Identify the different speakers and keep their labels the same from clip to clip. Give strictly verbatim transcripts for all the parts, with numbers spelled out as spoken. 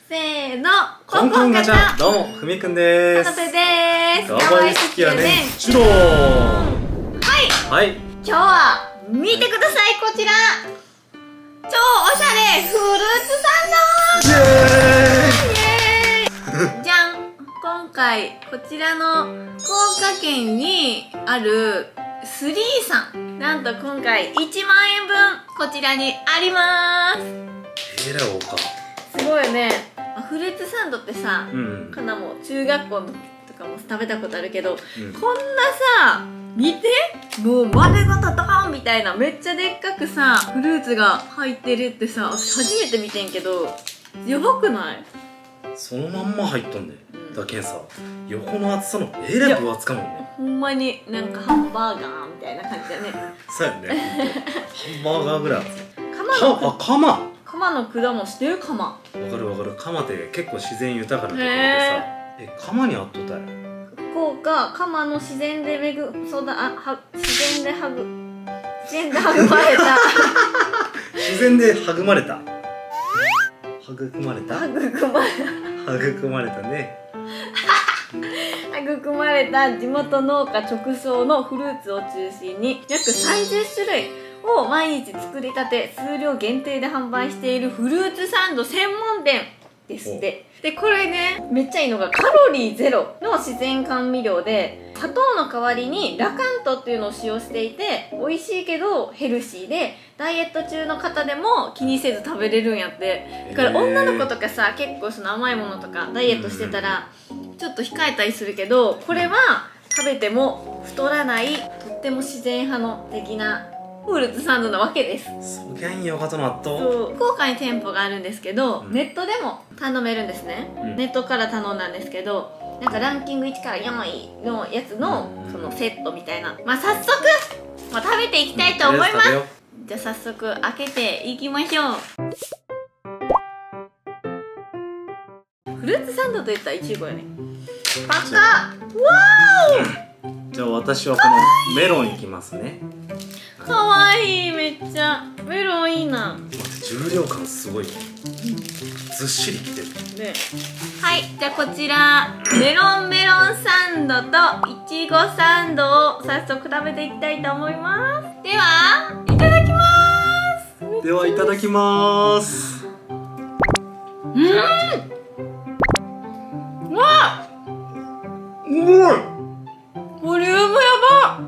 Speaker 1: せーの、
Speaker 2: コンコンガチャ。どうもふみくんでーす。
Speaker 1: かなてでーす。
Speaker 2: ガバイスキヤねんチロー。
Speaker 1: はい
Speaker 2: はい。
Speaker 1: 今日は見てください、こちら超おしゃれフルーツサンド。イエーイイエーイじゃん。今回こちらの福岡県にあるスリーさん、なんと今回いちまんえんぶんこちらにありまーす。
Speaker 2: えらいおか。
Speaker 1: すごいよね。フルーツサンドってさ、
Speaker 2: うん。
Speaker 1: かなも中学校の時とかも食べたことあるけど、
Speaker 2: うん
Speaker 1: こんなさ、見て、もう丸ごとドーンみたいなめっちゃでっかくさフルーツが入ってるってさ、私初めて見てんけどやばくない？
Speaker 2: そのまんま入っとんで、
Speaker 1: うん
Speaker 2: だけんさ、横の厚さのえらい分厚かもんね。
Speaker 1: ほんまになんかハンバーガーみたいな感じだね。
Speaker 2: そうやね。ハンバーガーぐらい厚い。
Speaker 1: 鎌の
Speaker 2: かあ、カマ。
Speaker 1: 鎌の果物してる鎌。
Speaker 2: わかるわかる。カマって結構自然豊かなところでさ、
Speaker 1: へ
Speaker 2: え、カマにあっとったい。
Speaker 1: 福岡鎌の自然でめぐそうだあは自然ではぐ自然で育まれた
Speaker 2: 自然で育まれた。育まれた。
Speaker 1: 育まれ
Speaker 2: 育まれたね。
Speaker 1: 育まれた地元農家直送のフルーツを中心に約さんじゅっしゅるいを毎日作りたて数量限定で販売しているフルーツサンド専門店ですって。でこれねめっちゃいいのがカロリーゼロの自然甘味料で、砂糖の代わりにラカントっていうのを使用していて美味しいけどヘルシーで、ダイエット中の方でも気にせず食べれるんやって。だから女の子とかさ、結構その甘いものとかダイエットしてたらちょっと控えたりするけど、これは食べても太らないとっても自然派の的なフルーツサンドなわけです。
Speaker 2: そぎゃんよかとなっと。
Speaker 1: そう福岡に店舗があるんですけど、
Speaker 2: うん
Speaker 1: ネットでも頼めるんですね、
Speaker 2: うん
Speaker 1: ネットから頼んだんですけど、なんかランキングいちからよんいのやつのそのセットみたいな、まあ早速、まあ、食べていきたいと思います。じゃあ早速開けていきましょう。フルーツサンドといったらいちごやね。パカッ、わ
Speaker 2: じゃあ私はこのメロンいきますね。
Speaker 1: ーかわいい、めっちゃメロンいいな。
Speaker 2: 重量感すごいね。ずっしりきてる。
Speaker 1: ではい、じゃあこちらメロンメロンサンドといちごサンドを早速食べていきたいと思います。ではいただきます。
Speaker 2: ではいただきまーす。
Speaker 1: うんうわ
Speaker 2: うまい。
Speaker 1: ボリュームやば、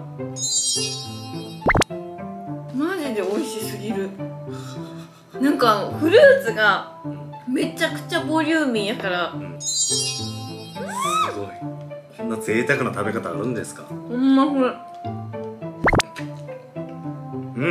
Speaker 1: マジで美味しすぎる。なんかあのフルーツがめちゃくちゃボリューミーやから、
Speaker 2: すごい。こんな贅沢な食べ方あるんですか。
Speaker 1: ほんまこれ
Speaker 2: うん。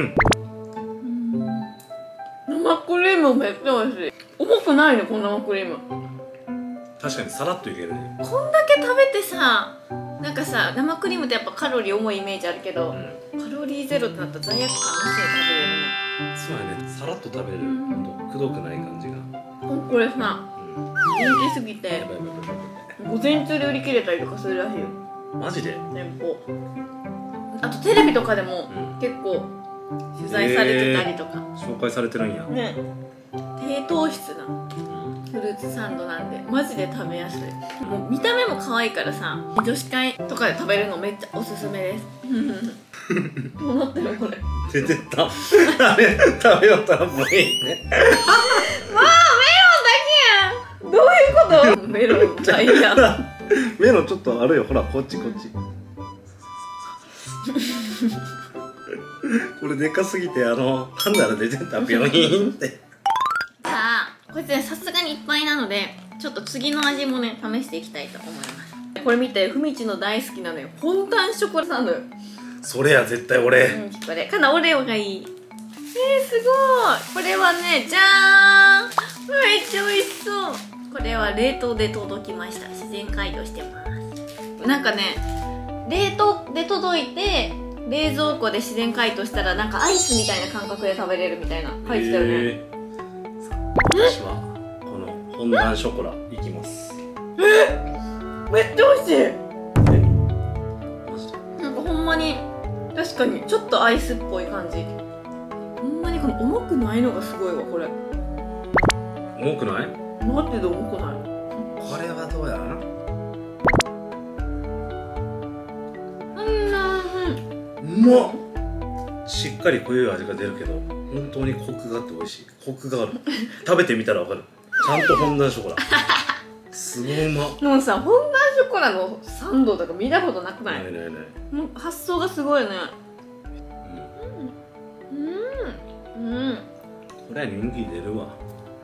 Speaker 1: 生クリームめっちゃ美味しい。重くないね、この生クリーム。
Speaker 2: 確かにさらっといけるね。
Speaker 1: こんだけ食べてさ、なんかさ生クリームってやっぱカロリー重いイメージあるけど、
Speaker 2: うん。
Speaker 1: カロリーゼロってなったら罪悪感なしで食べれるね。
Speaker 2: そうやね。さらっと食べれる。
Speaker 1: うん
Speaker 2: ほんとくどくない感じが。
Speaker 1: これさ
Speaker 2: うん。
Speaker 1: 人気すぎて
Speaker 2: やばいやばいやばいやばい。
Speaker 1: 午前中で売り切れたりとかするらしいよ、
Speaker 2: マジで。
Speaker 1: 店舗。あとテレビとかでも
Speaker 2: うん。
Speaker 1: 結構取材されてたりとか、
Speaker 2: 紹介されてるんや。
Speaker 1: ね、低糖質な
Speaker 2: うん。
Speaker 1: フルーツサンドなんでマジで食べやすい。もう見た目も可愛いからさ、女子会とかで食べるのめっちゃおすすめですどうなってるこれ。
Speaker 2: 出てった。食べ食べよったらもういいね。
Speaker 1: わあメロンだけやん。どういうこと？メロンじゃいいやん。
Speaker 2: 目のちょっとあるよ。ほらこっちこっち。これでかすぎてあの噛んだら出てった病院って。
Speaker 1: じゃあこれさすがにいっぱいなのでちょっと次の味もね試していきたいと思います。これ見て、ふみちの大好きなのよ、フォンタンショコラサンドよ。
Speaker 2: それや絶対俺。
Speaker 1: うん、これかな、オレオがいい。えー、すごい。これはね、じゃーん、めっちゃ美味しそう。これは冷凍で届きました。自然解凍してます。なんかね、冷凍で届いて冷蔵庫で自然解凍したらなんかアイスみたいな感覚で食べれるみたいな書いてたよね。
Speaker 2: えー私はこのフォンダンショコラいきます。
Speaker 1: めっちゃ美味しい。
Speaker 2: えマジで。
Speaker 1: なんかほんまに確かにちょっとアイスっぽい感じ。ほんまにこの重くないのがすごいわ。これ
Speaker 2: 重くない？
Speaker 1: マジで重くない？
Speaker 2: これはどうやな。うまっ。しっかり濃い味が出るけど本当にコクがあって美味しい。コクがある。食べてみたらわかる。ちゃんとフォンダンショコラすごいうまっ。
Speaker 1: でもさ、フォンダンショコラのサンドとか見たことなくない？
Speaker 2: ないないない。
Speaker 1: もう発想がすごいね。
Speaker 2: うん
Speaker 1: うんうん。
Speaker 2: これは人気出るわ。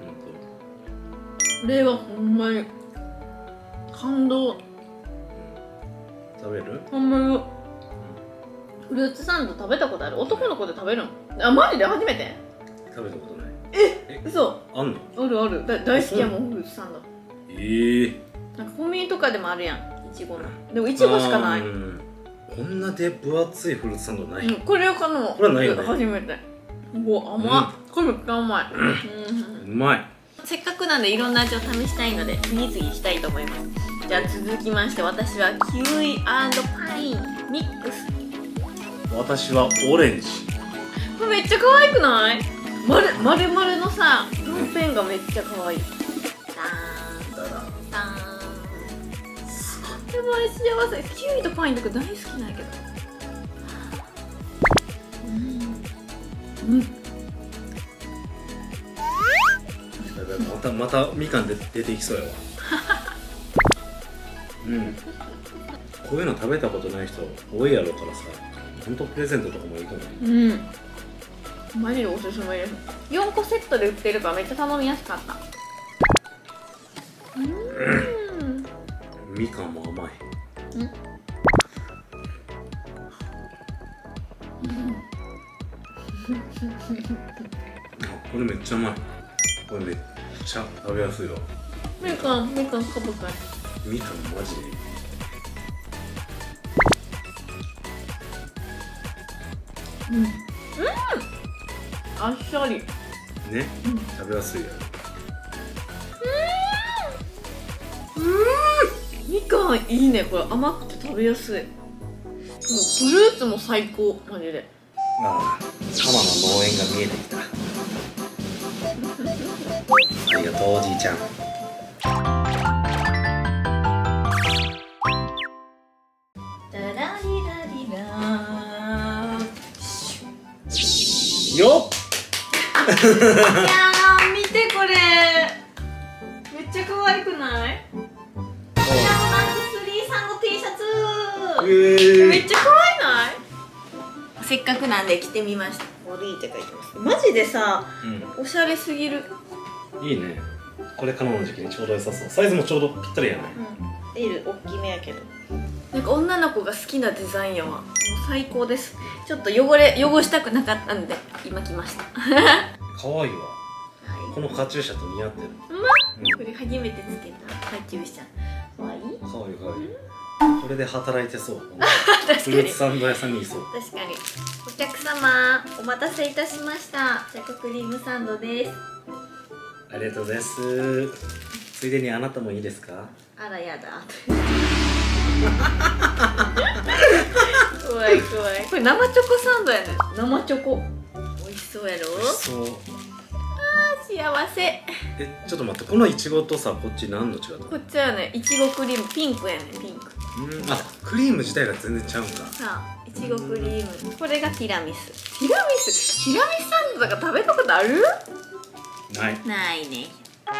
Speaker 1: これはほんまに感動。
Speaker 2: 食べる？
Speaker 1: ほんまにフルーツサンド食べたことある？男の子で食べるの？あ、マジで初めて？
Speaker 2: 食べたことない。
Speaker 1: え、嘘？
Speaker 2: あんの？
Speaker 1: あるある。だ大好きやもん、フルーツサンド。
Speaker 2: ええ。
Speaker 1: なんかコンビニとかでもあるやん、いちごの。でもいちごしかない。
Speaker 2: こんなで分厚いフルーツサンドない。
Speaker 1: うん、これを買うの。
Speaker 2: これはないよね。
Speaker 1: 初めて。うわ、甘っ。これめっちゃ甘い。
Speaker 2: うまい。
Speaker 1: せっかくなんでいろんな味を試したいので次々したいと思います。じゃあ続きまして、私はキウイ&パインミックス。
Speaker 2: 私はオレンジ。
Speaker 1: これめっちゃ可愛くない？まるまるまるのさ、はんぺんがめっちゃ可愛い。ダーンダランダーン。すごい。でもあれ幸せ。キウイとパインとか大好きなんやけど。うん。うん。
Speaker 2: またまたみかんで出てきそうやわ。うん。こういうの食べたことない人多いやろうからさ、本当プレゼントとかもいいと思う。
Speaker 1: うん。マジでおすすめです。よんこセットで売ってるからめっちゃ頼みやすかった。うん。
Speaker 2: みかんも甘い。うん。これめっちゃうまい。これめっちゃ食べやすいわ。
Speaker 1: みかん、みかんかぶかい。
Speaker 2: みかんマジで。
Speaker 1: うん。うん。あっさり。ね、
Speaker 2: うん、食べやすいやろ。
Speaker 1: うん。うん。みかんいいね、これ甘くて食べやすい。もうフルーツも最高、マジで。
Speaker 2: ああ、鎌の農園が見えてきた。ありがとうおじいちゃん。
Speaker 1: ダラリラリラー。
Speaker 2: よっ。
Speaker 1: いやー、見てこれ。めっちゃ可愛くない？ジャムマックスリーサンド T シャツ。
Speaker 2: えー、
Speaker 1: めっちゃ可愛いない？せっかくなんで着てみました。オリーって書いてます。マジでさ、うん、おしゃれすぎる。
Speaker 2: いいね。これからの時期にちょうど良さそう。サイズもちょうどぴったりやない。
Speaker 1: うん、L 大きめやけど。なんか女の子が好きなデザインやわ。もう最高です。ちょっと汚れ汚したくなかったんで今着ました。
Speaker 2: 可愛いわ。はい、このカチューシャと似合ってる。
Speaker 1: うん、これ初めてつけたカチューシャ。可愛い？可
Speaker 2: 愛い可愛い。これで働いてそう。フ
Speaker 1: ル
Speaker 2: ーツサンド屋さんにいそう。
Speaker 1: 確かに。お客様お待たせいたしました。チョコクリームサンドです。
Speaker 2: ありがとうございます。ついでにあなたもいいですか？
Speaker 1: あらやだ。怖い怖い。これ生チョコサンドやね。生チョコ。美味しそうやろ？
Speaker 2: 美味しそう。
Speaker 1: あー幸せ。
Speaker 2: え、ちょっと待って、このいちごとさ、こっち何の違うの？
Speaker 1: こっちはね、いちごクリームピンクやね、ピンク。
Speaker 2: うん、あ、クリーム自体が全然ちゃうんだ。
Speaker 1: さあ、いちごクリーム。これがティラミス。ティラミス、ティラミスサンドとか食べたことある？
Speaker 2: ない。
Speaker 1: ないね。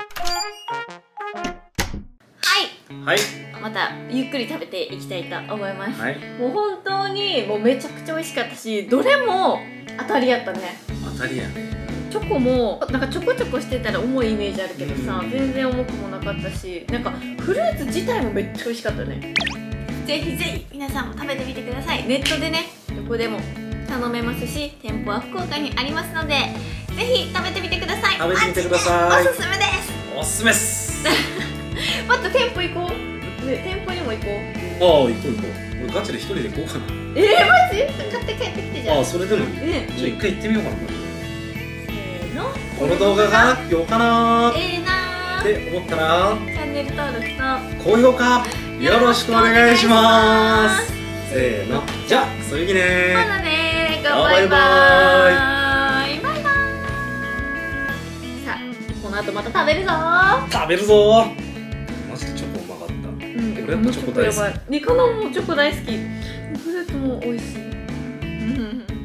Speaker 1: はい。
Speaker 2: はい。
Speaker 1: またゆっくり食べていきたいと思います。
Speaker 2: はい。
Speaker 1: もう本当にもうめちゃくちゃ美味しかったし、どれも当たりやったね。
Speaker 2: 当たりやね。
Speaker 1: チョコもなんかちょこちょこしてたら重いイメージあるけどさ、全然重くもなかったし、なんかフルーツ自体もめっちゃ美味しかったね。ぜひぜひ皆さんも食べてみてください。ネットでね、どこでも頼めますし、店舗は福岡にありますので、ぜひ食べてみてください。
Speaker 2: 食べてみてください。
Speaker 1: おすすめです。
Speaker 2: おすすめっす。
Speaker 1: また店舗行こう。ね、店舗にも行こう。
Speaker 2: ああ、行こう行こう。俺ガチで一人で行こうかな。
Speaker 1: えー、マジ？買って帰ってきてじゃん。
Speaker 2: ああ、それでもいい。
Speaker 1: ね、
Speaker 2: じゃあ一回行ってみようかな。
Speaker 1: こ
Speaker 2: の動画が良かな
Speaker 1: ええなー
Speaker 2: って思ったら
Speaker 1: チャンネル登録と
Speaker 2: 高評価よろしくお願いします。せーの、じゃあそれぎねー。
Speaker 1: まだねー、
Speaker 2: バイバーイ。
Speaker 1: バイバーイ。バイバーイ。さあ、このの後また食べるぞー。
Speaker 2: 食べるぞー。マジでチョコうまかった。
Speaker 1: うん、
Speaker 2: 俺やっぱチョコ大好き。
Speaker 1: ニカナもチョコ大好き。フルーツも美味しい。うん